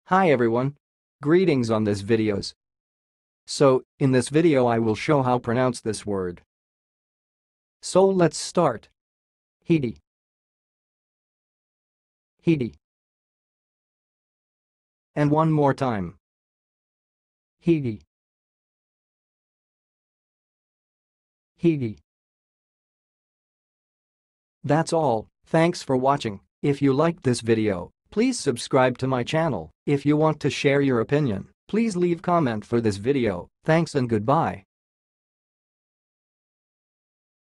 Hi everyone. Greetings on this videos. So, in this video I will show how pronounce this word. So let's start. Higi. Higi. And one more time. Higi. Higi. That's all. Thanks for watching. If you liked this video, please subscribe to my channel. If you want to share your opinion, please leave comment for this video. Thanks and goodbye.